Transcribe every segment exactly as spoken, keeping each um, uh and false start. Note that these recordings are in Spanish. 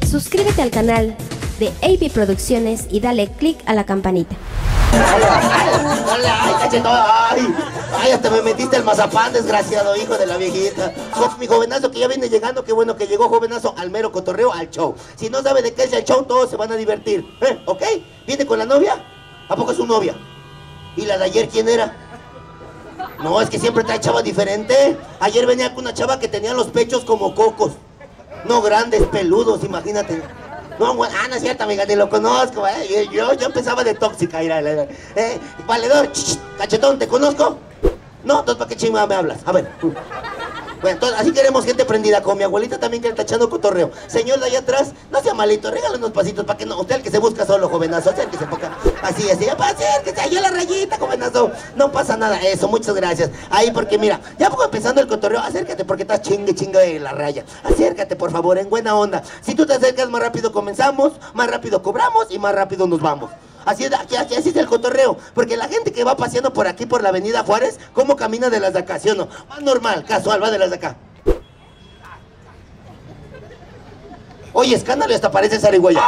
Suscríbete al canal de A P Producciones y dale click a la campanita. Hola, ay, cachetón, ay, ay, hasta me metiste el mazapán, desgraciado, hijo de la viejita. Mi jovenazo que ya viene llegando, qué bueno que llegó, jovenazo, al mero cotorreo, al show. Si no sabe de qué es el show, todos se van a divertir, ¿eh? ¿Ok? ¿Viene con la novia? ¿A poco es su novia? ¿Y la de ayer quién era? No, es que siempre trae chava diferente. Ayer venía con una chava que tenía los pechos como cocos. No grandes, peludos, imagínate. No, bueno, ah, no es cierto, amiga, ni lo conozco, eh. Yo, yo empezaba de tóxica, mira, eh. Valedor, ch, ch, cachetón, ¿te conozco? No, entonces, ¿para qué chingada me hablas? A ver. Bueno, entonces, así queremos gente prendida, como mi abuelita también que está echando cotorreo. Señor de allá atrás, no sea malito, regale unos pasitos para que no, usted el que se busca solo, jovenazo, usted el que se ponga así, así, acérquese, ahí a la rayita, jovenazo, no pasa nada, eso, muchas gracias. Ahí, porque mira, ya poco empezando el cotorreo, acércate porque estás chingue, chingue de la raya. Acércate, por favor, en buena onda. Si tú te acercas, más rápido comenzamos, más rápido cobramos y más rápido nos vamos. Así es, aquí, aquí, así es el cotorreo, porque la gente que va paseando por aquí, por la avenida Juárez, ¿cómo camina de las de acá, sí o no? Va normal, casual, va de las de acá. Oye, escándalo, hasta parece zarigüeya.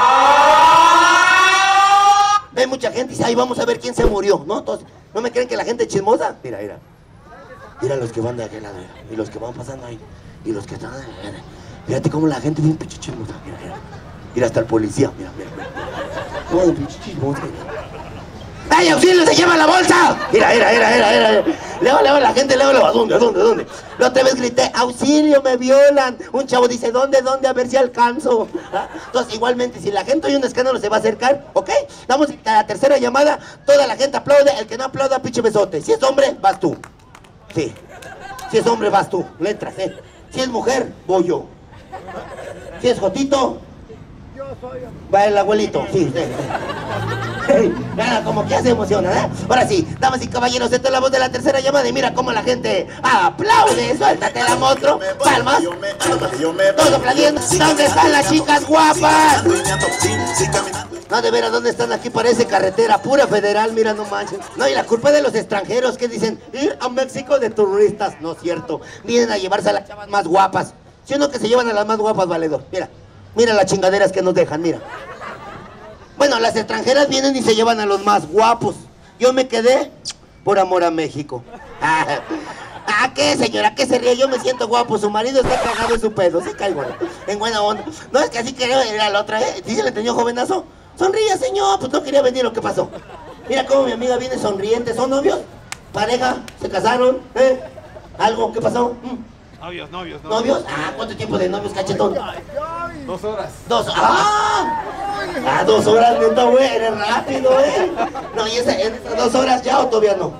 Ve mucha gente y dice, ay, vamos a ver quién se murió, ¿no? Entonces, ¿no me creen que la gente es chismosa? Mira, mira. Mira los que van de aquel lado, y los que van pasando ahí, y los que están... Fíjate cómo la gente bien pinche chismosa, mira, mira. Mira, hasta el policía, mira, mira, mira. No, de pinche chismosa. ¡Ay, auxilio, se lleva la bolsa! Mira, mira, mira, mira, mira. Luego, luego, la gente, luego, luego, ¿a dónde, a dónde, a dónde? La otra vez grité, auxilio, me violan. Un chavo dice, ¿dónde, dónde? A ver si alcanzo. ¿Ah? Entonces, igualmente, si la gente oye un escándalo, se va a acercar, ¿ok? Damos a la tercera llamada, toda la gente aplaude, el que no aplauda, pinche besote. Si es hombre, vas tú. Sí. Si es hombre, vas tú. Letras, ¿eh? Si es mujer, voy yo. Si es jotito, va el abuelito, sí, sí, sí. Nada, como que ya se emociona, ¿eh? Ahora sí, damas y caballeros, esta es la voz de la tercera llamada y mira cómo la gente aplaude. Suéltate la monstruo, palmas, todos aplaudiendo. ¿Dónde están las chicas guapas? No, de veras, ¿dónde están? Aquí parece carretera, pura federal, mira, no manches. No, y la culpa es de los extranjeros que dicen, ir a México de turistas. No es cierto, vienen a llevarse a las chavas más guapas. Si uno que se llevan a las más guapas, valedor, mira. Mira las chingaderas que nos dejan, mira. Bueno, las extranjeras vienen y se llevan a los más guapos. Yo me quedé por amor a México. Ah, ah, ¿qué, señora? ¿Qué se ríe? Yo me siento guapo. Su marido está cagado en su pedo. Sí caigo en buena onda. No, es que así quería ir a la otra, ¿eh? ¿Sí se le enseñó, jovenazo? Sonríe, señor. Pues no quería venir, lo que pasó. Mira cómo mi amiga viene sonriente. ¿Son novios? ¿Pareja? ¿Se casaron? ¿Eh? ¿Algo? ¿Qué pasó? ¿Mm? Novios, novios, novios. ¿Novios? Ah, ¿cuánto tiempo de novios, cachetón? Dos horas. Dos. ¡Ah! Ah, dos horas, neta, güey, eres rápido, eh. No, ¿y esa, en esas dos horas ya o todavía no?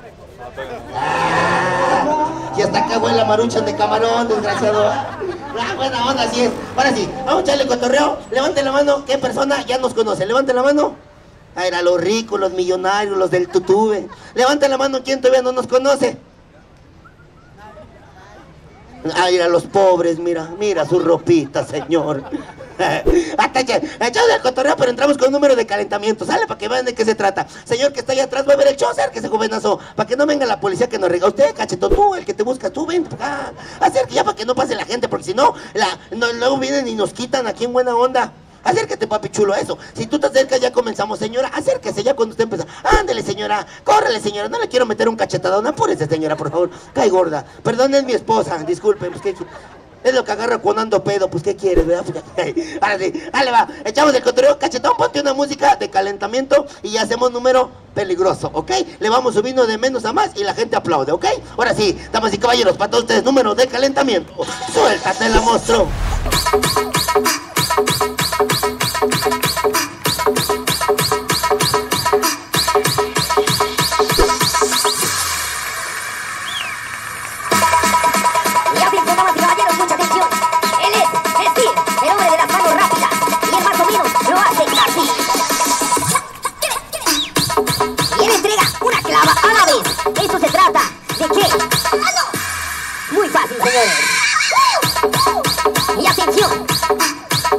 Ah, y hasta acá, güey, la maruchan de camarón, desgraciado. Ah, buena onda, así es. Ahora sí, vamos a echarle cotorreo. Levanten la mano, ¿qué persona ya nos conoce? Levanten la mano. Ah, era los ricos, los millonarios, los del tutube. Levanten la mano, ¿quién todavía no nos conoce? Ah, mira, los pobres, mira, mira su ropita, señor. Hasta echado del cotorreo, pero entramos con un número de calentamiento. Sale para que vean de qué se trata. Señor que está allá atrás, va a ver el show, acérquese, jovenazo. Para que no venga la policía que nos rega. Usted, cachetón, tú, el que te busca, tú, ven para acá. Acérquese ya para que no pase la gente, porque si no, la, no, luego vienen y nos quitan aquí en buena onda. Acérquete, papi chulo, eso. Si tú te acercas, ya comenzamos, señora. Acérquese ya cuando usted empieza. Ándele, señora. Córrele, señora. No le quiero meter un cachetadón. Apúrese, señora, por favor. Cae gorda. Perdón, es mi esposa. Disculpe, pues qué. Es lo que agarra cuando ando pedo. Pues qué quieres, ¿verdad? Ahora sí. Dale, va. Echamos el cotorreo. Cachetón, ponte una música de calentamiento y hacemos número peligroso, ¿ok? Le vamos subiendo de menos a más y la gente aplaude, ¿ok? Ahora sí, damas y caballeros, para todos ustedes, número de calentamiento. Suéltate la monstruo. Muy fácil, señores. Y atención.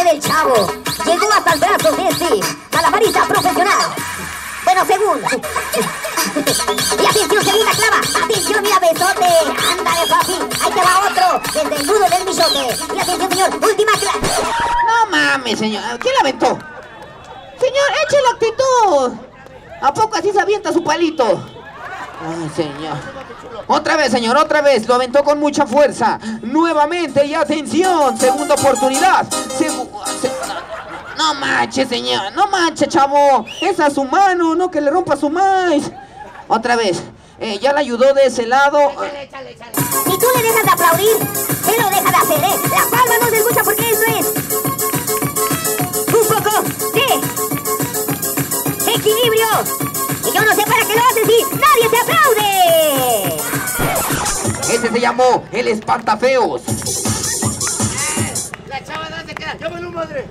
el chavo llegó hasta el brazo de este malabarista profesional. Bueno, según. Y atención, segunda clava. Atención, mira, besote. Ándale, papi. Ahí te va otro. Desde el nudo del bichote. Y atención, señor. Última clava. No mames, señor. ¿Quién la aventó? Señor, eche la actitud. ¿A poco así se avienta su palito? Ay, señor. Otra vez, señor, otra vez. Lo aventó con mucha fuerza. Nuevamente, y atención. Segunda oportunidad. Segu se no manches, señor. No manches, chavo. Es a su mano, no que le rompa su maíz. Otra vez. Eh, ya le ayudó de ese lado. Échale, échale, échale. Si tú le dejas de aplaudir, él lo deja de hacer, ¿eh? La palma no se escucha porque eso es un poco de equilibrio. Y yo no sé para qué lo haces si nadie te aplaude. Ese se llamó el Espantafeos. La chava, ¿dónde queda? ¡Llámalo, madre!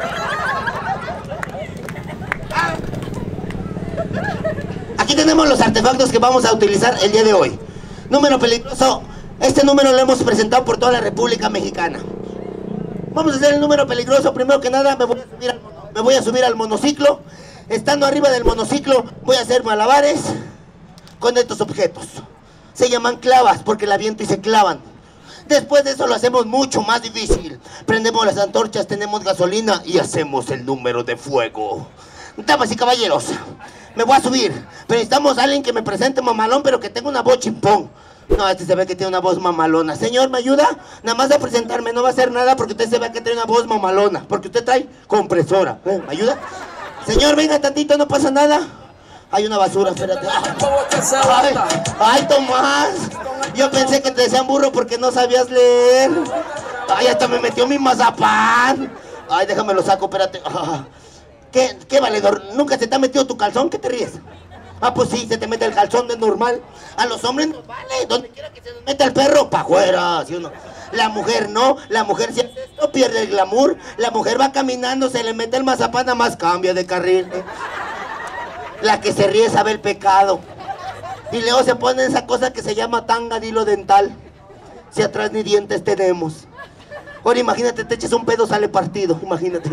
Aquí tenemos los artefactos que vamos a utilizar el día de hoy. Número peligroso. Este número lo hemos presentado por toda la República Mexicana. Vamos a hacer el número peligroso. Primero que nada me voy a subir al, me voy a subir al monociclo. Estando arriba del monociclo voy a hacer malabares con estos objetos. Se llaman clavas porque la aviento y se clavan. Después de eso lo hacemos mucho más difícil. Prendemos las antorchas, tenemos gasolina y hacemos el número de fuego. Damas y caballeros, me voy a subir, pero necesitamos a alguien que me presente mamalón, pero que tenga una voz chimpón. No, este se ve que tiene una voz mamalona. Señor, ¿me ayuda? Nada más de presentarme, no va a hacer nada porque usted se ve que tiene una voz mamalona. Porque usted trae compresora. ¿Eh? ¿Me ayuda? Señor, venga tantito, no pasa nada. Hay una basura, espérate. Ay, ay, Tomás. Yo pensé que te decían burro porque no sabías leer. Ay, hasta me metió mi mazapán. Ay, déjame lo saco, espérate. ¿Qué, qué valedor? ¿Nunca se te ha metido tu calzón? ¿Qué te ríes? Ah, pues sí, se te mete el calzón de normal. A los hombres nos vale, donde quiera que se nos meta el perro, pa' afuera, ¿sí o no? La mujer no, la mujer si hace esto pierde el glamour. La mujer va caminando, se le mete el mazapán, nada más cambia de carril. ¿eh? La que se ríe sabe el pecado. Y luego se pone esa cosa que se llama tanga de hilo dental. Si atrás ni dientes tenemos. Ahora imagínate, te eches un pedo, sale partido, imagínate.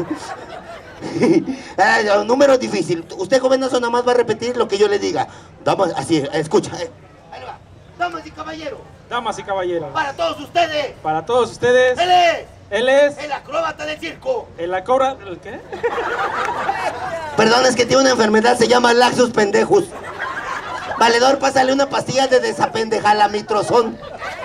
Ay, un número difícil. Usted, jovenazo, nada más va a repetir lo que yo le diga. Damas, así, escucha. Eh. Ahí va. Damas y caballeros. Damas y caballeros. Para todos ustedes. Para todos ustedes. Él es. Él es. El acróbata del circo. El acróbata. ¿El qué? Perdón, es que tiene una enfermedad, se llama laxus pendejus. Valedor, pásale una pastilla de desapendejalamitrazón.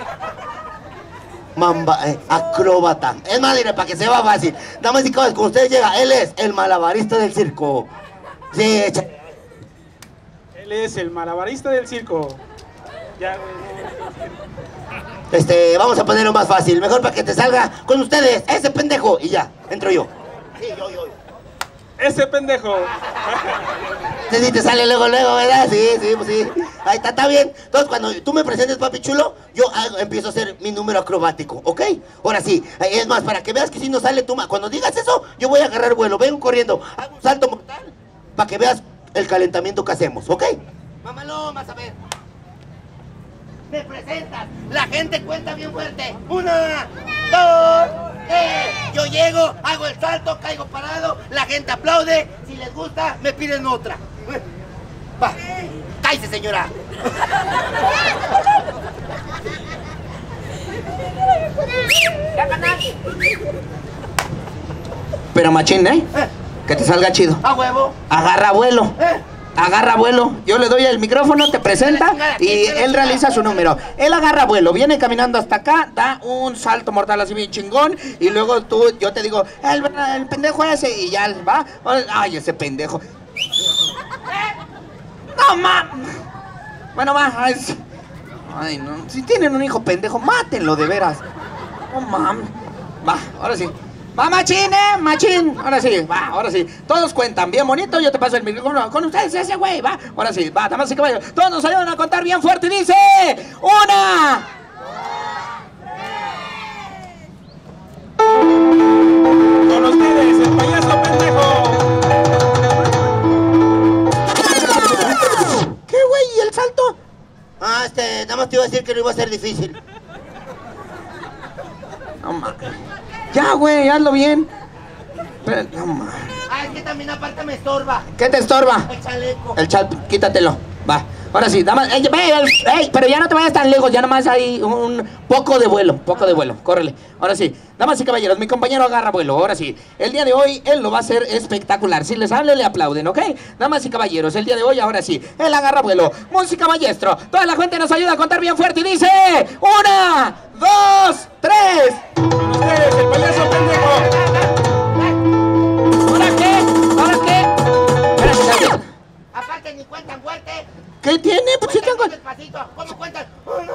Mamba, eh, acróbata. Es más, diré, para que sea fácil. Damas y caballeros, con ustedes llega, él es el malabarista del circo. Sí, echa. Él es el malabarista del circo. Ya, güey. Este, vamos a ponerlo más fácil. Mejor para que te salga con ustedes, ese pendejo. Y ya, entro yo. Sí, yo, yo. Ese pendejo. Sí, sí, te sale luego, luego, ¿verdad? Sí, sí, pues sí. Ahí está, está bien. Entonces, cuando tú me presentes, papi chulo, yo hago, empiezo a hacer mi número acrobático, ¿ok? Ahora sí, es más, para que veas que si no sale tú, cuando digas eso, yo voy a agarrar vuelo, vengo corriendo, hago un salto mortal, para que veas el calentamiento que hacemos, ¿ok? Mamalón, vas a ver. Me presentas, la gente cuenta bien fuerte. Una, dos, tres. Yo llego, hago el salto, caigo parado, la gente aplaude. Si les gusta, me piden otra. Va, cállese, señora. Pero machín, ¿eh? ¿Eh? Que te salga chido. A huevo. Agarra vuelo. ¿Eh? Agarra vuelo, yo le doy el micrófono, te presenta y él realiza su número. Él agarra vuelo, viene caminando hasta acá, da un salto mortal así bien chingón y luego tú, yo te digo, el, el pendejo ese y ya va. Ay, ese pendejo. No, ma. Bueno, va. Ay, no. Si tienen un hijo pendejo, mátenlo de veras. No, mam. Va, ahora sí. Va, machín, eh, machín. Ahora sí, va, ahora sí. Todos cuentan bien bonito. Yo te paso el micrófono con ustedes, ese güey, va. Ahora sí, va, damas y caballeros. Todos nos ayudan a contar bien fuerte y dice: ¡una! Con ustedes, el payaso pendejo. ¿Qué, güey? ¿Y el salto? Ah, este, nada más te iba a decir que no iba a ser difícil. No mames. Ya, güey, hazlo bien. Pero, no, ma. Ah, es que también aparte me estorba. ¿Qué te estorba? El chaleco. El chal, quítatelo. Va. Ahora sí, damas. Ey, ey, ey, pero ya no te vayas tan lejos, ya nomás hay un poco de vuelo, poco de vuelo. Córrele. Ahora sí, damas y caballeros, mi compañero agarra vuelo. Ahora sí, el día de hoy él lo va a hacer espectacular. Si les habla, le aplauden, ¿ok? Damas y caballeros, el día de hoy, ahora sí, él agarra vuelo. Música maestro. Toda la gente nos ayuda a contar bien fuerte y dice: una, dos, tres. Con ustedes, el payaso pendejo. ¿Ahora qué? ¿Ahora qué? Espérate, espérate. Aparte ni cuentan fuerte. ¿Qué tiene? Pues sí tengo. Despacito. ¿Cómo cuentan? Uno.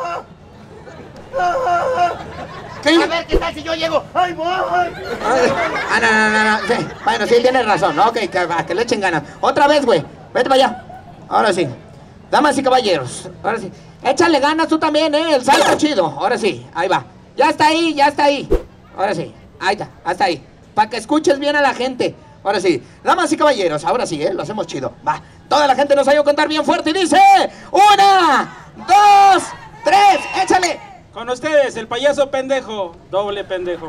¿Qué? A ver, ¿qué tal si yo llego? ¡Ay, voy! Ah, no, no, no, no. Sí. Bueno, sí, tienes razón. Ok, que, que le echen ganas. Otra vez, güey. Vete para allá. Ahora sí. Damas y caballeros. Ahora sí. Échale ganas tú también, ¿eh? El salto chido. Ahora sí. Ahí va. Ya está ahí, ya está ahí. Ahora sí. Ahí está. Hasta ahí. Para que escuches bien a la gente. Ahora sí. Damas y caballeros. Ahora sí, ¿eh? Lo hacemos chido. Va. Toda la gente nos ayuda a contar bien fuerte y dice: una, dos, tres. Échale. Con ustedes, el payaso pendejo, doble pendejo.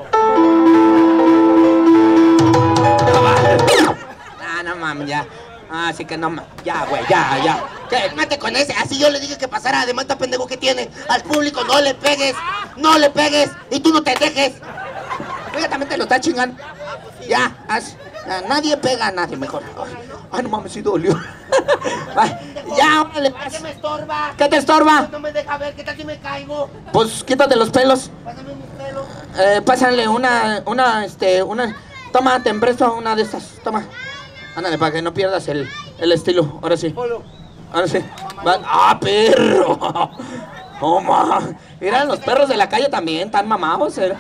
Ah, no mames, ya. Ah, sí que no mames. Ya, güey, ya, ya. ¿Qué? Mate con ese. Así yo le dije que pasara. Además, tan pendejo que tiene. Al público no le pegues. No le pegues. Y tú no te dejes. Oiga, también te lo está chingando. Ya, haz. A nadie pega a nadie, mejor. Ay, ay, no mames, sí dolió. Ay, ya, órale, ¿Para vas. qué me estorba? ¿Qué te estorba? No me deja ver. ¿Qué tal si me caigo? Pues quítate los pelos. Pásame mis pelos. Eh, pásale una, una, este, una. Toma, te empresto una de estas. Toma. Ándale, para que no pierdas el, el estilo. Ahora sí. Ahora sí. Va. ¡Ah, perro! ¡Oh, ma! Mira, los perros de la calle también están mamados. ¿eh?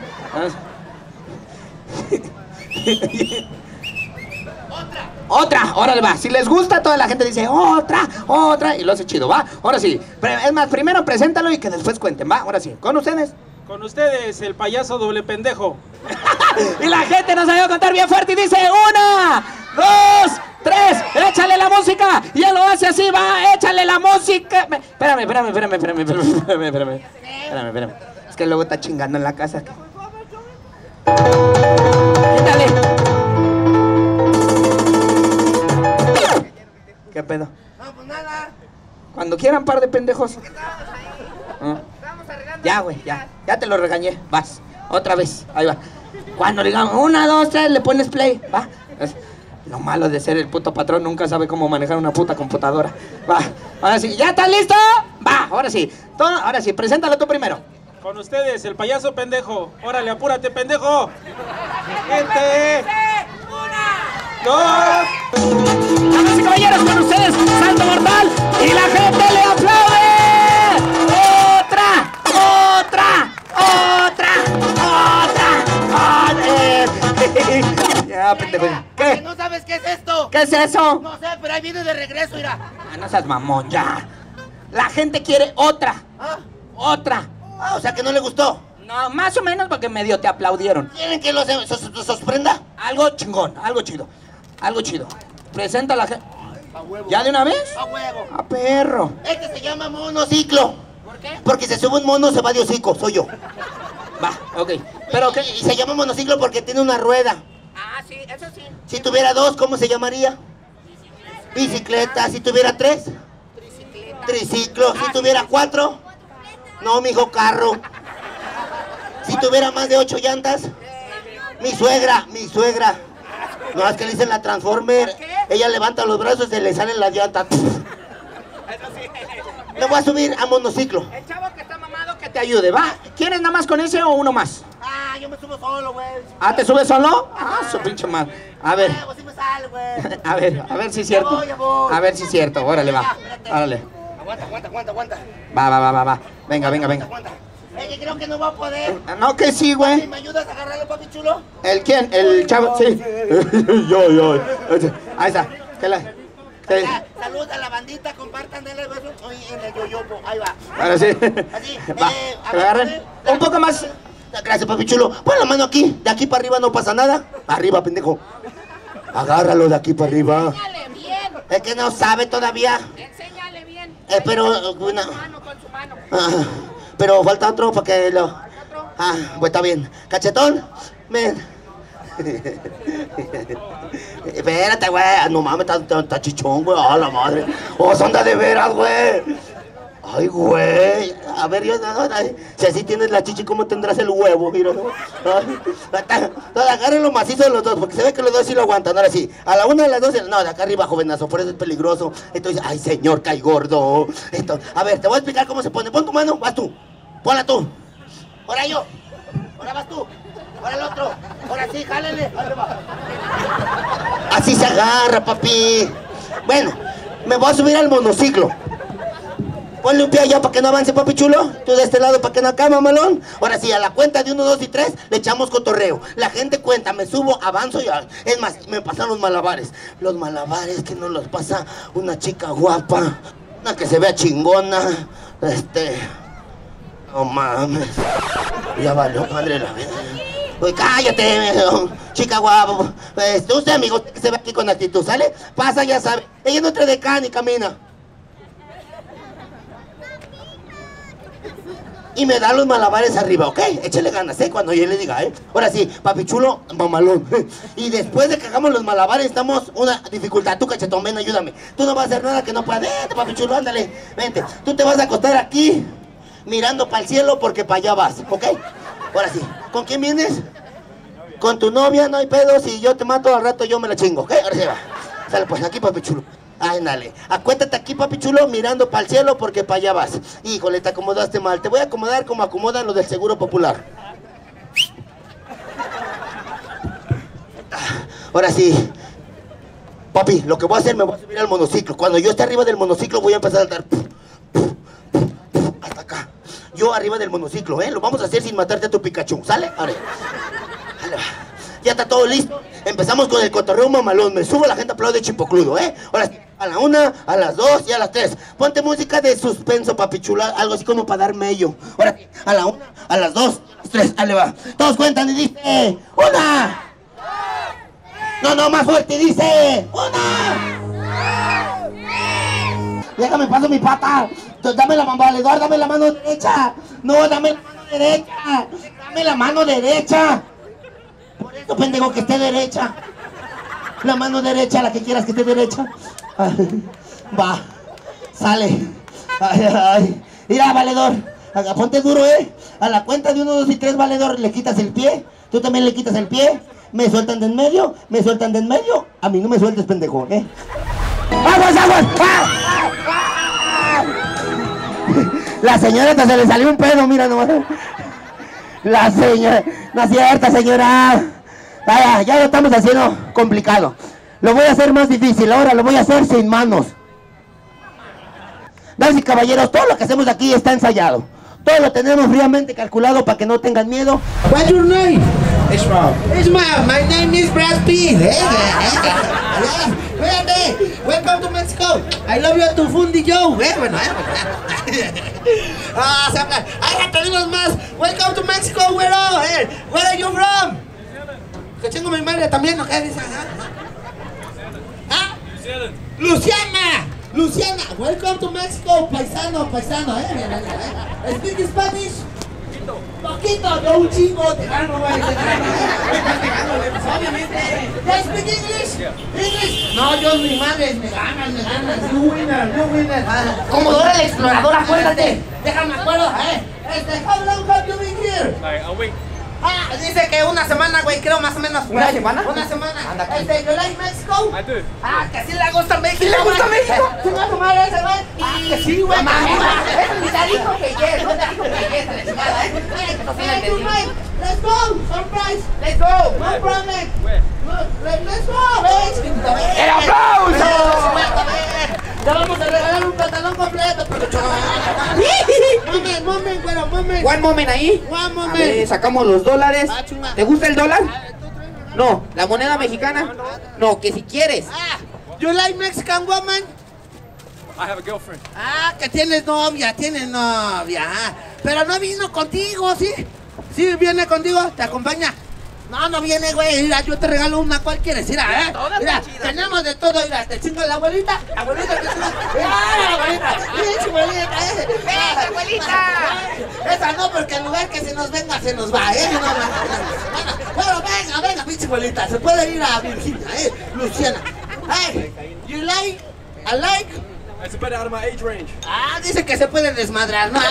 Otra. Otra, órale, va. Si les gusta, toda la gente dice otra, otra, y lo hace chido, va. Ahora sí. Es más, primero preséntalo y que después cuenten, va. Ahora sí. Con ustedes. Con ustedes, el payaso doble pendejo. Y la gente nos ayuda a contar bien fuerte y dice: una, dos, tres, échale la música. Y él lo hace así, va, échale la música. Me- Espérame, espérame, espérame, espérame, espérame, espérame, espérame, espérame, espérame. Es que luego está chingando en la casa. Quítale. ¿Qué pedo? No, pues nada. Cuando quieran, par de pendejos. Ah. Ya, güey, ya. Ya te lo regañé. Vas. Otra vez. Ahí va. Cuando digamos una, dos, tres, le pones play. Va. Es lo malo de ser el puto patrón. Nunca sabe cómo manejar una puta computadora. Va. Ahora sí. ¿Ya estás listo? Va. Ahora sí. Todo, ahora sí. Preséntalo tú primero. Con ustedes, el payaso pendejo. Órale, apúrate, pendejo. Gente. Dos. Damas y caballeros, con ustedes, Salto Mortal. Y la gente le aplaude. Otra. Otra. Otra. Otra. Otra. Ya, pendejo. ¿Que ¿Qué? no sabes qué es esto? ¿Qué es eso? No sé, pero ahí viene de regreso, mira. Ah, no seas mamón, ya. La gente quiere otra. Ah, Otra. ah, o sea que no le gustó. No, más o menos porque medio te aplaudieron. ¿Quieren que los sos- sos- sorprenda? Algo chingón, algo chido. Algo chido. Presenta a la gente. ¿Ya de una vez? A huevo. A perro. Este se llama monociclo. ¿Por qué? Porque se sube un mono, se va de hocico, soy yo. Va, ok. ¿Pero qué? Y se llama monociclo porque tiene una rueda. Ah, sí, eso sí. Si tuviera dos, ¿cómo se llamaría? Bicicleta. Si tuviera tres, triciclo. Si tuviera cuatro, no, mijo, carro. Si tuviera más de ocho llantas, mi suegra, mi suegra. No, es que le dicen la Transformer. Ella levanta los brazos y se le salen las llantas. Me voy a subir a monociclo. El chavo que está mamado que te ayude, va. ¿Quieres nada más con ese o uno más? Ah, yo me subo solo, güey. Ah, ¿te subes solo? Ah, su pinche madre. A ver. Ah, pues sí me sale, güey. A ver, a ver si es cierto. Ya voy, ya voy. A ver si es cierto. Órale, va. Espérate. Órale. Aguanta, aguanta, aguanta, aguanta. Va, va, va, va, va. Venga, venga, venga. Aguanta. Es que creo que no va a poder. No, que sí, güey. ¿Me ayudas a agarrarlo, papi chulo? ¿El quién? El chavo, sí. Yo, yo. Ahí está. ¿Qué la? ¿Qué? Ya, salud a la bandita, compartan, denle el beso. Oye, en el yoyopo, ahí va. Ahora sí. Así, Va. eh, ¿Que lo agarren? Un poco más. Gracias, papi chulo. Pon la mano aquí. De aquí para arriba no pasa nada. Arriba, pendejo. Agárralo de aquí para arriba. Enséñale bien, Es que no sabe todavía. enséñale bien. Eh, pero, Con una- su mano, con su mano. Ah, pero falta otro para que lo... Ah, pues está bien. Cachetón, ven. Espérate, güey. No mames, está chichón, güey. A la madre. Oh, son de veras, güey. Ay, güey. A ver, yo, no, no, si así tienes la chichi, ¿cómo tendrás el huevo? Mira, ¿no? No, agárrenlo macizo de los dos, porque se ve que los dos sí lo aguantan. Ahora sí, a la una de las dos, no, de acá arriba, jovenazo, por eso es peligroso. Entonces, ay, señor, cae gordo. Esto, a ver, te voy a explicar cómo se pone. Pon tu mano, vas tú. Ponla tú. Ahora yo. Ahora vas tú. Ahora el otro. Ahora sí, jálele. Así se agarra, papi. Bueno, me voy a subir al monociclo. Ponle un pie allá para que no avance, papi chulo. Tú de este lado para que no acá, mamalón. Ahora sí, a la cuenta de uno, dos y tres, le echamos cotorreo. La gente cuenta, me subo, avanzo y... Es más, me pasan los malabares. Los malabares que nos los pasa una chica guapa. Una que se vea chingona. Este... No mames. Ya valió, madre la vida. Uy, cállate, chica guapa. Este, usted, amigo, que se ve aquí con actitud, ¿sale? Pasa, ya sabe. Ella no trae de acá ni camina. Y me da los malabares arriba, ¿ok? Échale ganas, ¿eh? Cuando yo le diga, ¿eh? Ahora sí, papi chulo, mamalón. Y después de que hagamos los malabares, estamos una dificultad. Tú, cachetón, ven, ayúdame. Tú no vas a hacer nada que no puedas. Vente, papi chulo, ándale. Vente. Tú te vas a acostar aquí, mirando para el cielo, porque para allá vas, ¿ok? Ahora sí. ¿Con quién vienes? Con tu novia, no hay pedo. Si yo te mato al rato, yo me la chingo, ¿ok? Ahora sí va. Sale, pues, aquí, papi chulo. Ay, dale. Acuéstate aquí, papi chulo, mirando para el cielo porque para allá vas. Híjole, te acomodaste mal. Te voy a acomodar como acomodan los del Seguro Popular. Ahora sí. Papi, lo que voy a hacer, me voy a subir al monociclo. Cuando yo esté arriba del monociclo, voy a empezar a dar... Hasta acá. Yo arriba del monociclo, ¿eh? Lo vamos a hacer sin matarte a tu Pikachu, ¿sale? Ahora. Ya está todo listo. Empezamos con el cotorreo mamalón. Me subo, la gente aplaude chipocludo, ¿eh? Ahora sí, a la una, a las dos y a las tres. Ponte música de suspenso, papi chula. Algo así como para dar mello. Ahora sí, a la una, a las dos, a las tres. Ahí le va. Todos cuentan y dice... ¡Una! No, no, más fuerte, dice... ¡Una! Déjame, paso mi pata. Dame la mano, valedor, dame la mano derecha. No, dame la mano derecha. Dame la mano derecha. Por eso, pendejo, que esté derecha. La mano derecha, la que quieras que esté derecha. Ay, va, sale. Ay, ay. Mira, valedor, ponte duro, ¿eh? A la cuenta de uno, dos y tres, valedor, le quitas el pie. Tú también le quitas el pie. Me sueltan de en medio, me sueltan de en medio. A mí no me sueltes, pendejo, ¿eh? ¡Aguas, aguas! ¡Ah! La señora hasta se le salió un pedo, mira nomás. La señora... No es cierta, señora. Vaya, ya lo estamos haciendo complicado. Lo voy a hacer más difícil, ahora lo voy a hacer sin manos. Damas y caballeros, todo lo que hacemos aquí está ensayado. Todo lo tenemos fríamente calculado para que no tengan miedo. What's your name? Ismael. Ismael, my name is Brad Pitt. Hey, hey, welcome to Mexico. I love you to Fundi Joe. Eh, bueno, eh, bueno. Ah, se habla. Ay, tenemos más. Welcome to Mexico, güero. Hey, where are you from? Que chingo mi madre también, ¿no? ¿Qué dice? ¿Ah? Luciana. Luciana, welcome to Mexico, paisano, paisano, eh, mira, mira, eh. Speak Spanish. Poquito. Poquito, yo un chingo, te gano, güey, te gano, eh. Obviamente. ¿Ya speak English? English. No, yo mi madre, me ganas, me ganas. You winner, you winner. Ah, como Dora la exploradora, acuérdate. Déjame acuerdo, eh. Este, how long have you been here? Like a week. Ah, dice que una semana, güey, creo más o menos. ¿Una semana? Una semana. Este, ¿you like Mexico? I do. Ah, que sí le gusta México. ¿Sí le gusta México? ¿Sí me va a tomar ese, güey? Ah, que sí, güey. Mamá, mamá. Eso te dijo que yes, no te dijo que yes, la chingada, ¿eh? Hey, tonight, let's go, surprise. Let's go. No problem. Where? Let's go, ¿ves? ¡El aplauso! Te vamos a regalar un pantalón completo, pero moment, moment, güero, moment. One moment ahí. One A moment. ver, sacamos los dólares. Ah, chunga. ¿Te gusta el dólar? No. ¿La moneda mexicana? No, que si quieres. Ah, you like Mexican woman? I have a girlfriend. Ah, que tienes novia, tienes novia. Ah, pero no vino contigo, ¿sí? ¿Sí viene contigo? ¿Te acompaña? No, no viene, güey. Mira, yo te regalo una. ¿Cuál quieres? Mira, eh. Mira, tenemos de todo. Mira, te chingo la abuelita. La abuelita que chingo. ¡Ah, la abuelita! ¡Pinche abuelita, eh! ¡Venga, abuelita! Esa no, porque en lugar que se nos venga, se nos va, eh. No, no, no, no. Bueno, bueno, venga, venga, pinche chibolita, se puede ir a Virginia, eh, Luciana. Hey, you like, I like. It's better out of my age range. Ah, dice que se puede desmadrar, ¿no?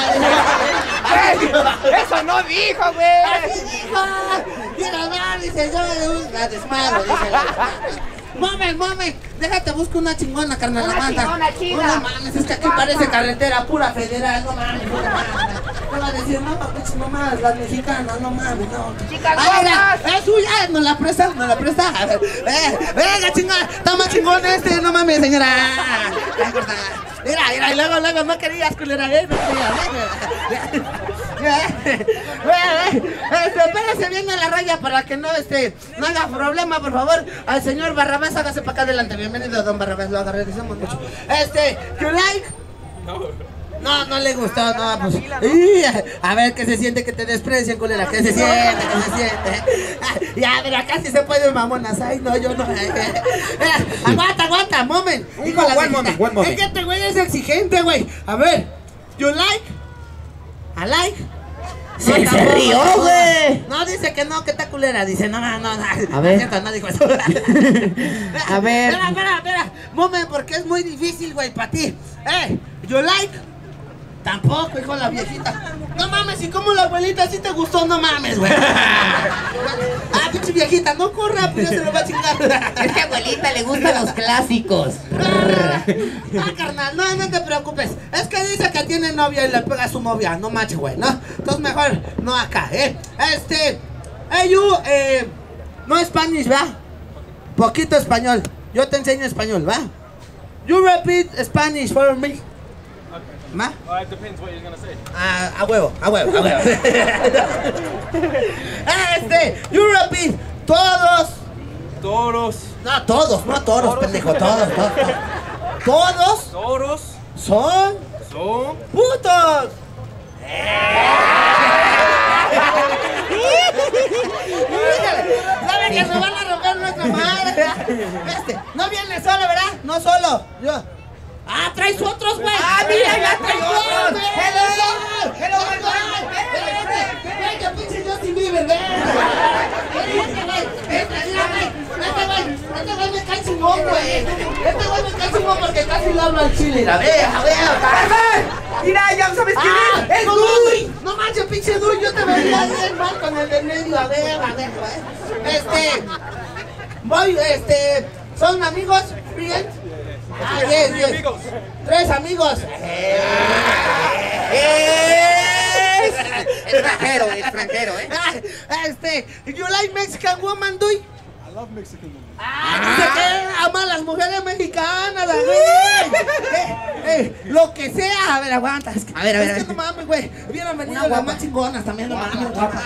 Eso no dijo, güey. Así dijo. Mira, no, dice, yo me gusta desmadro, dice la... Mames, mames, déjate, busco una chingona, carnal, Una aguanta. chingona chida. No mames, es que aquí parece carretera pura federal, no mames, no mames. Te va a decir, no, pinche mamás, las mexicanas, no mames, no. Chicas Ah, mira, guapas. es suya, nos la presta, nos la presta. A ver, eh, venga, chingada, está más chingón este, no mames, señora. Ya, corta. Mira, mira, y luego, luego, no querías, culera, eh, no querías, eh. Este, espérese bien a la raya para que no, este, no haga problema, por favor. Al señor Barrabás, hágase para acá adelante. Bienvenido, don Barrabás, lo agradecemos mucho. Este, ¿you like? No, no le gustó, no, pues. Y, a ver, ¿qué se siente que te desprecian, culera? ¿Qué se siente? ¿Qué se siente? Ah, ya, mira, casi se puede mamonas. Ay, no, yo no. Mira, aguanta, aguanta, moment. Hijo de la One viejita. moment, one moment. Es que este güey es exigente, güey. A ver, ¿you like? I like. Se- No, se tampoco, rió, tampoco. güey. No, dice que no, que está culera. Dice, no, no, no, no. A ver. Es cierto, no dijo eso. A ver. Espera, espera, espera. Moment, porque es muy difícil, güey, para ti. Eh, ¿you like? Tampoco, hijo de la viejita. No mames, ¿y cómo la abuelita sí te gustó? No mames, güey. Ah, pinche viejita, no corra, pues ya se lo va a chingar. Es que a abuelita le gustan los clásicos. Ah, carnal, no, no te preocupes. Es que dice que tiene novia y le pega a su novia. No manches, güey, ¿no? Entonces mejor no acá, ¿eh? Este, hey, you, eh, no Spanish, ¿va? Poquito español. Yo te enseño español, ¿va? You repeat Spanish for me. ¿Va? Uh, it depends what you're gonna say. Ah, a huevo, a huevo, a huevo. Este, you repeat, todos. Toros. No, todos, no toros, pendejo, todos, todos. Todos Toros son son putos. ¿Saben que nos van a romper nuestra madre? Este, no viene solo, ¿verdad? No solo. Yo. Ah, traes otros, güey. Ah, mira, ya trae otros. güey. Hello, hello, Ven, ven, ven, ven, que pinche Justin Bieber, ven. Este güey, este, mira, güey, este güey, este güey me cae chingón, güey. Este güey me cae chingón porque casi le hablo al chile. A ver, a ver, a ver. Mira, ya sabes quién Ah, es. Es no Duy. mames, no manches, pinche Duy, yo te veía bien mal con el de medio. A ver, a ver, güey. Este, voy, este, ¿son amigos? ¿Bien? Ah, yes, yes. amigos. Tres amigos. Es extranjero, extranjero, ¿eh? Ah, Este, you like Mexican woman, Duy? I love Mexican women. Ah, dice que ama a las mujeres mexicanas, güey. Eh, eh, lo que sea, a ver, aguanta. Es que, A ver, a ver, es a que ver. no mames, güey. Hubieran venido Una las guapa. más chingonas también, no mames, guapa.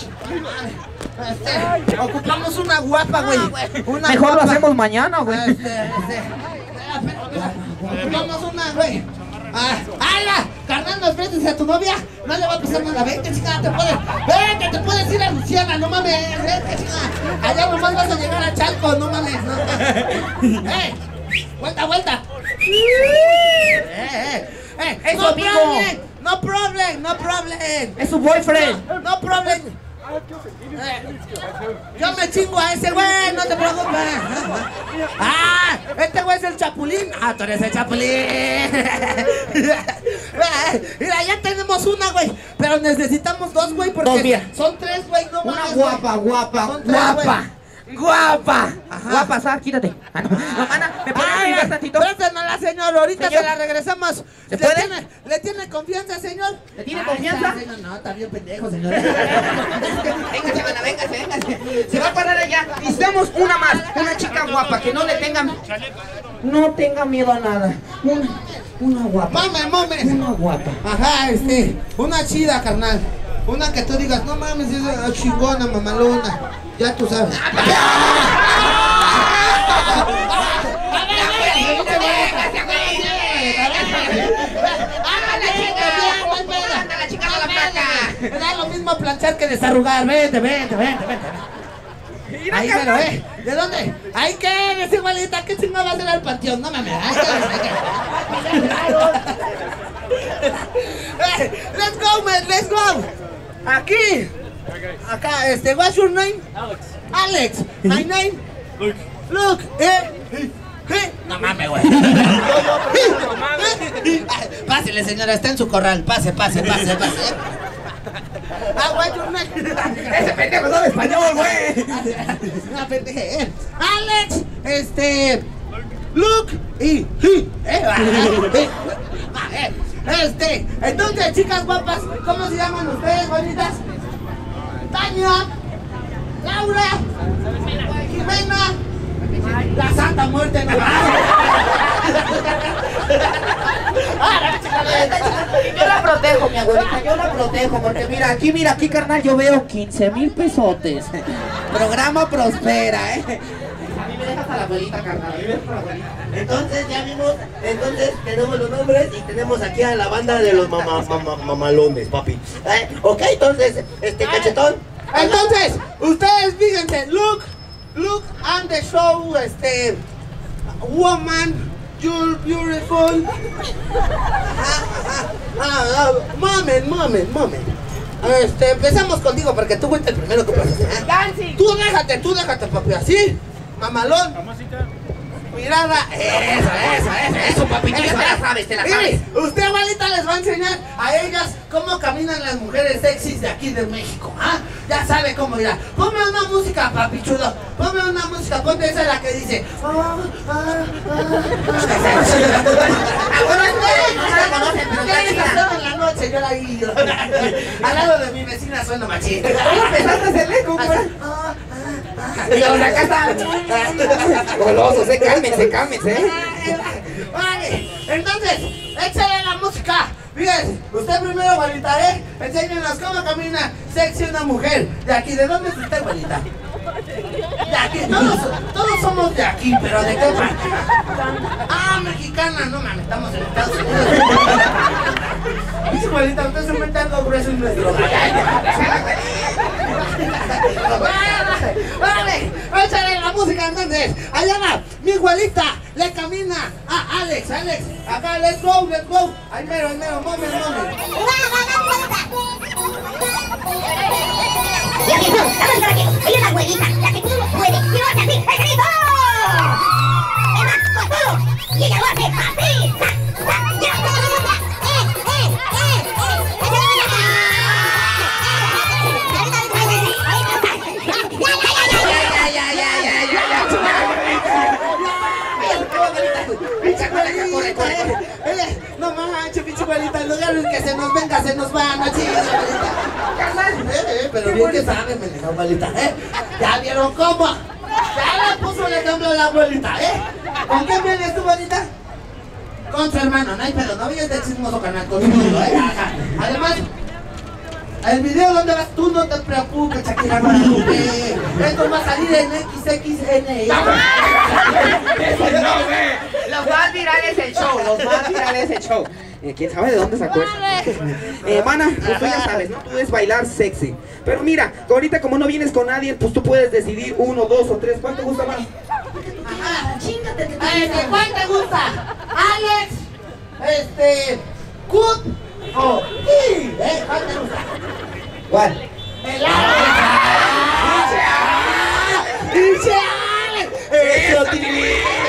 Este, ocupamos una guapa, güey. Una Mejor lo guapa. hacemos mañana, güey. Este, este. Espera, espera, espera. Ocupamos una, güey. Ah, ¡hala! Carnal, no enfrentes a tu novia. No le va a pasar nada. Vente, chica, te puedes. Vente, te puedes ir a Luciana, no mames. Vente, chica. Allá nomás vas a llegar a Chalco, no mames. No. ¡Eh! ¡Vuelta, vuelta! ¡Eh, eh! eh. Es su no amigo. problem, no problem, no problem. Es su boyfriend. No, no problem. Eh, yo me chingo a ese güey, no te preocupes. Ah, este güey es el Chapulín. Ah, tú eres el Chapulín. Mira, ya tenemos una, güey. Pero necesitamos dos, güey, porque Dos, mira. son tres, güey, no Una mames, guapa, güey. guapa, Son tres, guapa. Guapa. Ajá. Guapa, Sar, quítate. Ah, no. No, Ana, ¿me puedes Ay, ayudar tantito? préstenosla, señor, ahorita Señor. se la regresamos. ¿Se ¿Le puede? Tiene, ¿Le tiene confianza, señor? ¿Le tiene Ay, confianza? está, señor. No, está bien pendejo, señor. Véngase, mana, véngase, véngase. Se va a parar allá. Necesitamos una más. Una chica guapa que no le tenga. No tenga miedo a nada. Una, una guapa. Mame, mame. Una guapa. Ajá, este, una chida, carnal. Una que tú digas, no mames, es chingona, mamalona. Ya tú sabes. La chica de la placa. Me da lo mismo planchar que desarrugar. Vente, vente, vente, vente. Ahí, pero, eh. ¿De dónde? Ahí que eres igualita. ¿Qué chingada va a ser al panteón? No mames. Ahí que eres, ahí que- Eh, Let's go, man, let's go. Aquí. Acá, este, what's your name? Alex. Alex. My name? Luke. Luke, eh. ¿Qué? No mames, güey. Pásele, señora, está en su corral. Pase, pase, pase, pase. Ah, what's your name? Ese pendejo sabe español, güey. No, pendeje, eh. Alex, este. Luke y. y, eh, ah, eh, ah, eh. Este, entonces, chicas guapas, ¿cómo se llaman ustedes, bonitas? Tania, Laura, Jimena, la Santa Muerte, no. Yo la protejo, mi abuelita, yo la protejo, porque mira, aquí, mira, aquí, carnal, yo veo quince mil pesotes. Programa prospera, eh. A mí me dejas a la abuelita, carnal, a mí me dejas a la abuelita. Entonces ya vimos, entonces tenemos los nombres y tenemos aquí a la banda de los mama, mama, mamalones, papi. ¿Eh? Ok, entonces, este cachetón. Entonces, ustedes fíjense, look, look and the show, este, woman, you're beautiful. Ah, ah, ah, ah, moment, moment, moment. Este, empezamos contigo porque tú fuiste el primero que pasaste. ¿Eh? Dancing. Tú déjate, tú déjate, papi, así, mamalón. Mirada, eso, eso, eso, eso, papi, tú ya te la sabes, te la sabes. Y usted, abuelita, les va a enseñar a ellas cómo caminan las mujeres sexys de aquí de México, ¿ah? Ya sabe cómo irá. Ponme una música, papi chulo, ponme una música, ponte esa la que dice. Ah, ah, ah, ah. Bueno, ustedes no la conocen, pero ustedes la saben en la noche, yo la guío. Al lado de mi vecina suena machín. Empezaste a hacerle como... Y ahora acá está. Golosos, eh, cálmense, cálmense, eh. Vale, entonces, échale la música. Fíjense, usted primero, abuelita, ¿eh? Enséñenos cómo camina sexy una mujer. ¿De aquí? ¿De dónde es usted, abuelita? De aquí, todos, todos somos de aquí, pero ¿de qué parte? Ah, mexicana, no mames, estamos en Estados Unidos. Dice, abuelita, usted se mete algo grueso en nuestro. Vale, échale la música entonces. Allá va, mi abuelita le camina a Alex, Alex. Acá, let's go, let's go. Ahí mero, ahí mero, moment, moment. Y atención, damas y caballeros, hay una abuelita, la que todo puede, y lo hace así, ¡el grito! Es más, con todo, y ella lo hace así, ¡sac, sac! ¡Ya, ya, ya! ¡Eh, eh, eh, eh! Corre, corre, corre. Eh, no manches, pinche abuelita, en lugar de que se nos venga, se nos va, no chingues, abuelita. Carnal, eh, eh, pero bien que sabe, me dijo abuelita, eh. ¿Ya vieron cómo? Ya le puso el ejemplo a la abuelita, eh. ¿Con quién vienes tú, abuelita? Con su hermano, no hay pedo, no vayas de chismoso, carnal, conmigo, eh. Ajá. Además, el video donde vas tú, no te preocupes, Shakira Guadalupe. Esto va a salir en equis equis ene. Eso no, güey. Los más virales el show, los más virales el show. Eh, ¿Quién sabe de dónde sacó eso? Eh, mana, pues tú ya sabes, ¿no? Tú puedes bailar sexy. Pero mira, ahorita como no vienes con nadie, pues tú puedes decidir uno, dos o tres. ¿Cuál te gusta más? Ajá, chíngate. Este, ¿cuál te gusta? Alex, este, Cut o Ti, ¿eh? ¿Cuál te gusta? ¿Cuál? El Alex. ¡Dice Alex! ¡Eso, Ti!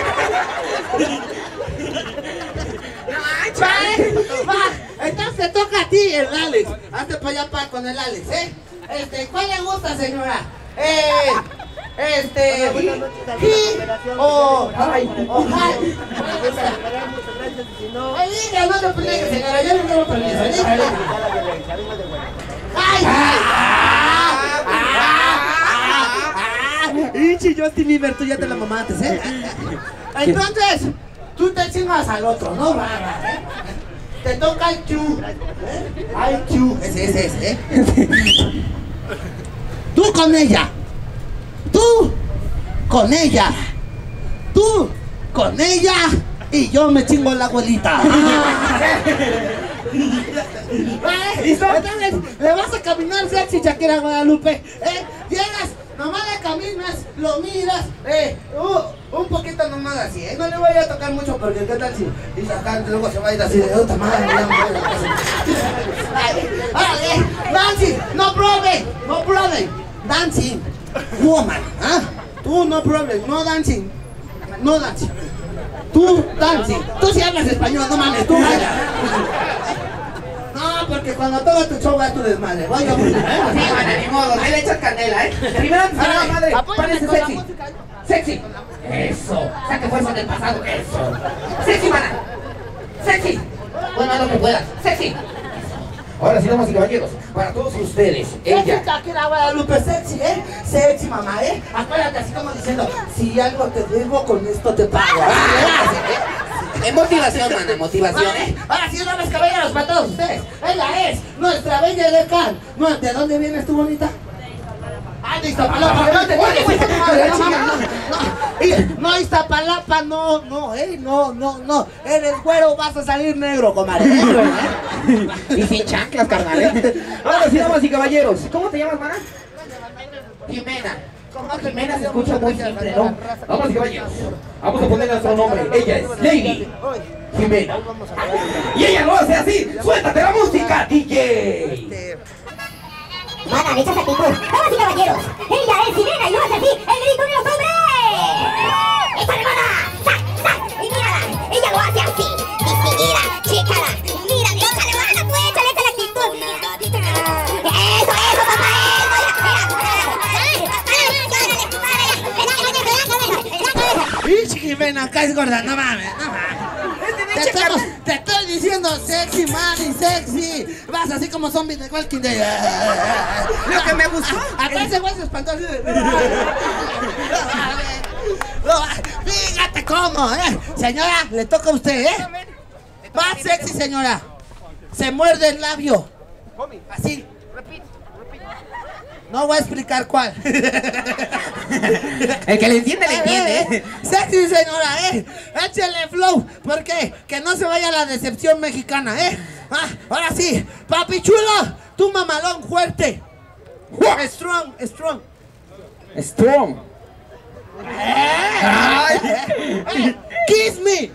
Va, entonces te toca a ti el Alex. Hazte para allá para con el Alex, ¿eh? Este, ¿cuál le gusta, señora? Eh, este, hi o, ay, o hi. Ay, diga, no te pelees, señora, yo no tengo permiso, dígale. Ay, ah, ah, ah, Ichi, Justin Bieber, tú ya te la mamaste, ¿eh? Entonces, tú te chingas al otro, ¿no? Va, va, ¿eh? Te toca el Q, ¿eh? Ay, Q, ese, ese, ese, ¿eh? Tú con ella, tú con ella, tú con ella y yo me chingo a la abuelita. ¿Listo? Entonces, le vas a caminar sexy, Shakira Guadalupe, ¿eh? Llegas, nomás le caminas, lo miras, eh, uh, un poquito nomás así, ¿eh? No le voy a tocar mucho porque qué tal si y acá luego se va a ir así de otra madre. Vale, Nancy, no pruebe, no pruebe. problem. Dancing. Woman. ¿Ah? Tú, no problem. No dancing. No dancing. Tú, dancing. Tú sí hablas español, no mames. Tú baila. No, porque cuando todo tu show va a tu desmadre. Vaya, ¿eh? Sí, mana, ni modo. Ahí le echas candela, ¿eh? Primero, Ay, madre. apóyame Parece con la sexy. música. Sexy. Eso. Saque fuerza del pasado. Eso. Sexy, mana. Sexy. Bueno, haz lo que puedas. Sexy. Ahora sí, damas y caballeros, para todos ustedes, Sexy, ella. Shakira Guadalupe, sexy, ¿eh? Sexy, mamá, ¿eh? Acuérdate así como diciendo, si algo te debo, con esto te pago. Es motivación, mana, motivación, Vale, ¿eh? ahora sí, damas y caballeros, para todos ustedes. Ella es nuestra bella de Can. No, ¿de dónde vienes tú, bonita? Ah, de Iztapalapa, no te Oye, güey, no, madre, no, no, no, y- no, Iztapalapa, no, no, eh, no, no, no, eres güero, vas a salir negro, comadre, negro, ¿eh? Y sin chanclas, carnal, ¿eh? Ahora sí, damas y caballeros, ¿cómo te llamas, mana? Jimena. Como Jimena se escucha muy simple, ¿no? Damas y caballeros, vamos a poner nuestro nombre. Ella es Lady Jimena. Y ella lo hace así. ¡Suéltate la música, D J! Mana, de echas actitud. Damas y caballeros, ella es Jimena y lo hace así, el grito de los hombres. ¡Échale, mana! ¡Sac, sac! Y mírala, ella lo hace así, distinguida, chécala. Mira, échale, mana, pues, échale, échale actitud. Eso, eso, papá, eso. Pinche Jimena, acá es gorda, no mames, no mames. Te estoy, te estoy diciendo sexy, mami, sexy. Vas así como zombie de Walking Dead. Lo que me gustó. Acá ese güey se espantó así de... Fíjate cómo, ¿eh? Señora, le toca a usted, ¿eh? Más sexy, señora. Se muerde el labio. Así. No voy a explicar cuál. El que le entiende, le entiende, ¿eh? Sexy, señora, ¿eh? Échale flow. ¿Por qué? Que no se vaya la decepción mexicana, ¿eh? Ah, ahora sí. Papi chulo, tú mamalón fuerte. Strong, strong. Strong. Eh, Kiss me.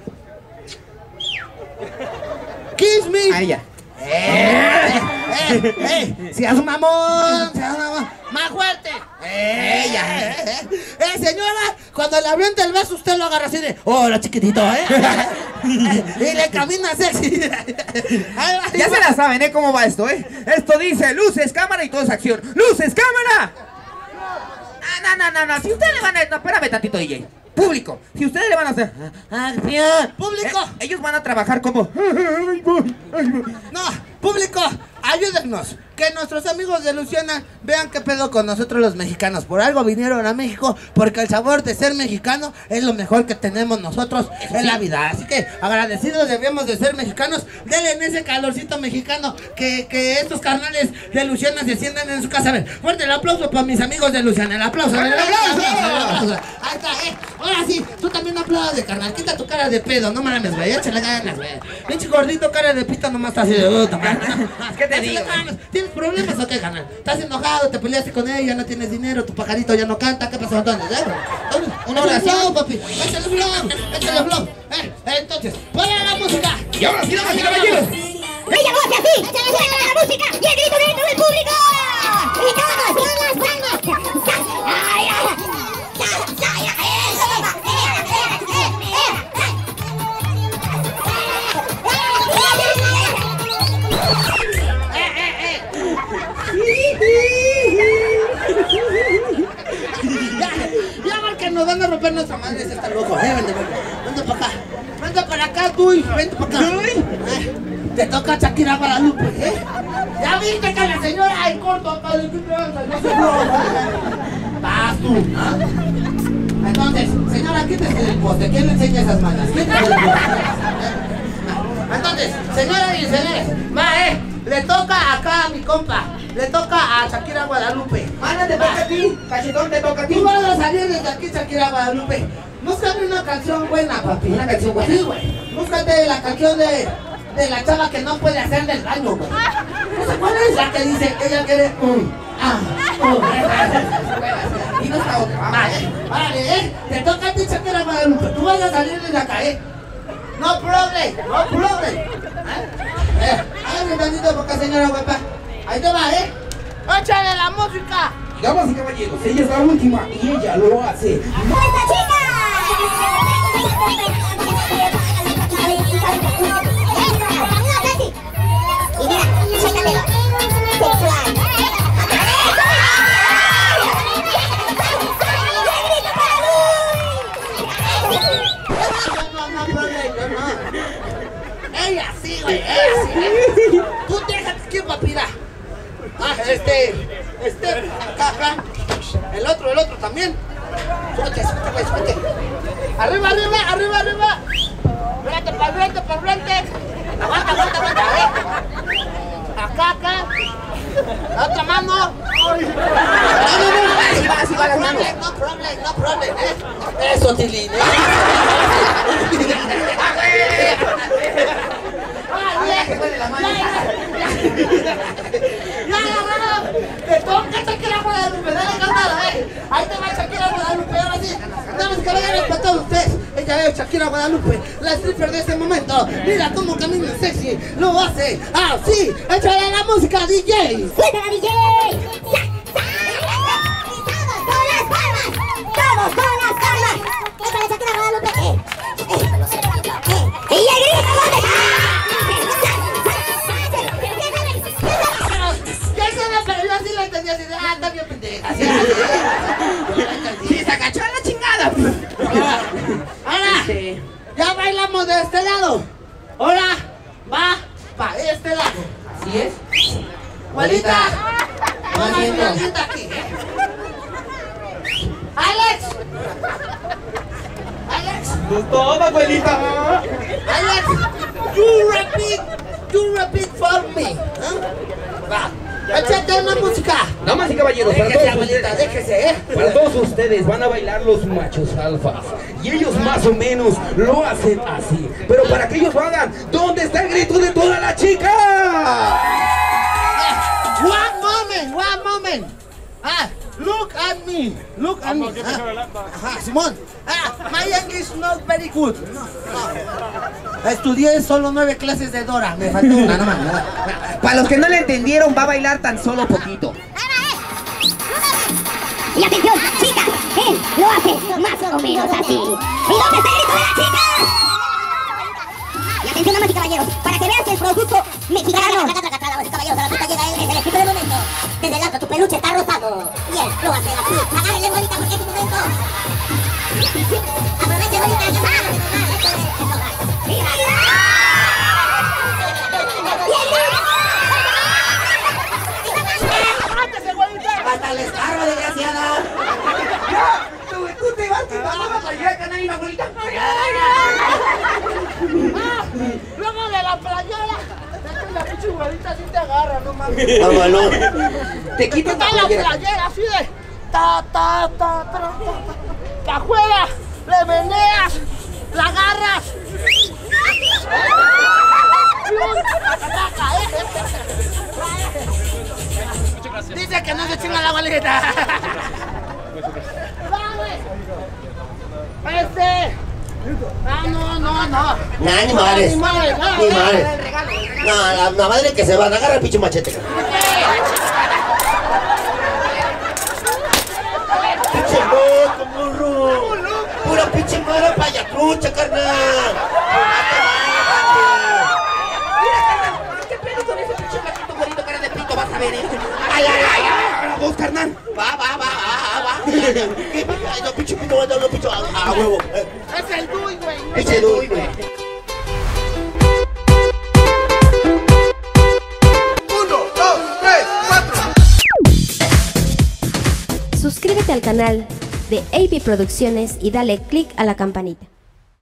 Kiss me. Ahí ya. Eh, eh, eh, seas un mamón, seas un mamón. Más fuerte. Eh, ya, eh, eh, señora, cuando le avienta el beso, usted lo agarra así de, hola chiquitito, eh. Y le camina sexy. Ya se la saben, ¿eh? ¿Cómo va esto, eh? Esto dice luces, cámara y todo es acción. ¡Luces, cámara! No, no, no, no. Si ustedes le van a... No, espérame tantito, D J. Público, si ustedes le van a hacer... ¡Acción! Público. Eh, ellos van a trabajar como... Ay, voy, ay, voy. No, público, ayúdennos. Que nuestros amigos de Luciana vean qué pedo con nosotros los mexicanos. Por algo vinieron a México, porque el sabor de ser mexicano es lo mejor que tenemos nosotros en la vida. Así que agradecidos debemos de ser mexicanos. Denle en ese calorcito mexicano que, que estos carnales de Luciana se sientan en su casa. A ver, fuerte el aplauso para mis amigos de Luciana. El aplauso, el aplauso, el aplauso. Ahí está, eh. Ahora sí, tú también aplaude, carnal. Quita tu cara de pedo, no mames, güey. Échale ganas, güey. Pinche gordito, cara de pita, nomás está así de puta madre. ¿Qué te Échale digo? ganas. ¿Tienes problemas o qué, carnal? ¿Estás enojado? ¿Te peleaste con ella? ¿No tienes dinero? ¿Tu pajarito ya no canta? ¿Qué pasó entonces? ¿Eh? Una Échale oración. flow, papi. Échale flow. Échale flow. Eh, entonces, ponle la música. Y ahora sí, damas y caballeros. Ella lo hace así, suena la música y el grito dentro del público. Y todos con las palmas. ¡Ay, ay! ¡Sa, sa, ya! ¡Eso, papá! ¡Eh, eh, eh, Ya, ya, porque nos van a romper nuestra madre, ese está loco. Eh, vente, vente. Vente para acá. Vente para acá, tú. Vente para acá. Eh, te toca Shakira Guadalupe, ¿eh? Ya viste que la señora en corto acá de no se vas tú, ¿ah? Entonces, señora, quítese del poste. ¿Quién le enseña esas manos? Quítese del poste. Entonces, señoras y señores, va, eh. Le toca acá a mi compa. Le toca a Shakira Guadalupe. Mana, te toca a ti. Cachetón, te toca a ti. Tú vas a salir desde aquí, Shakira Guadalupe. Búscate una canción buena, papi. Una canción buena. Sí, güey. Búscate la canción de, de la chava que no puede hacer del baño, güey. ¿No se cuál es? La que dice, ella quiere un... Ah, Y no está otra. vale, vale, eh. Te toca a ti, Shakira Guadalupe. Tú vas a salir desde acá, eh. No problem, no problem. ¿Eh? Eh, hágame tantito porque señora guapa. Ahí te va, eh. Échale la música. Damas y caballeros, ella es la última y ella lo hace. ¡Esta chica! Y mira, chécatelo. Sexual. No, no, problema, no. Ella sí, güey, ella sí. Tú déjate que papira. Ah, este, este, acá, acá. El otro, el otro también. Súbete, súbete, güey, súbete. Arriba, arriba, arriba, arriba. Frente, para frente, para frente. Aguanta, aguanta, aguanta, eh. Acá, acá. La otra mano. No, no, no, así va, así va las manos. No problem, no problem, eh. Eso, Tilín, eh. Ya, ya, te toca Shakira Guadalupe, dale ganada, eh. Ahí te va Shakira Guadalupe, ahora sí. Damas y caballeros, para todos ustedes, ella es Shakira Guadalupe, la stripper de este momento. Mira cómo camina sexy, lo hace así. Échale la música, D J. ¡Suéltala, D J! ¡Todos con las palmas! ¡Todos con las palmas! ¡Échale Shakira Guadalupe! ¡Eh! ¡Eh! ¡Eh! ¡Y el grito! ¿Dónde está? Pero yo así la entendí, así de, ah, está bien pendeja. Así, Sí, se agachó a la chingada. ahora, ya bailamos de este lado. Ahora va para este lado. Así es. Juanita, vamos a Juanita. una Juanita aquí. Alex. Alex. Pues todo, abuelita. Alex, you repeat, you repeat for me. ¿Ah? Va. Échate una música. Damas y caballeros, para Déjese, todos abuelita, ustedes, déjese, eh. para todos ustedes van a bailar los machos alfas. Y ellos más o menos lo hacen así. Pero para que ellos lo hagan, ¿dónde está el grito de toda la chica? One moment, one moment. Ah, look at me, look at me. Ah, ajá, Simón. Ah, my English not very good. No, no. Estudié solo nueve clases de Dora, me faltó una nomás. Para los que no le entendieron, va a bailar tan solo poquito. Y atención, chicas, él lo hace más o menos así. ¿Y dónde está el grito de la chica? Y atención, damas y caballeros, para que vean que el producto mexicano. Damas y caballeros, a la puta llega él, es el equipo del momento. Desde el alto tu peluche está rosado. Y él lo hace así. Agárrenle, bonita, porque es tu momento. Aproveche, bonita, que va. ¡Hasta el escarro, desgraciada! Tú, tú te vas quitando la playera, nadie la abuelita. Luego de la playera, la pinche güerita sí te agarra, no mames. Vámonos. Te quitas la Está la playera. playera así de ta ta ta ta ta. Te ajuegas, le meneas, la agarras. Dice que no se chinga la abuelita. Este. Ah, no, no, no. Nah, ni madres. Ni madres, no, Ni no, madres. no, regalo. No, la, la madre que se va, agarra el pinche machete. Pinche loco, morro. Pura pinche madre payatrucha, carnal. ¿Qué pedo con ese pinche flaquito güerito cara de pito? Vas a ver, eh. Ay, ay, ay, ay. Vos, carnal. Va, va, va, va, va. ¿Qué pinche? No, pinche pito, no, pinche a, a huevo. Es el Dui, güey. Pinche Dui, güey. Suscríbete al canal de A P Producciones y dale click a la campanita.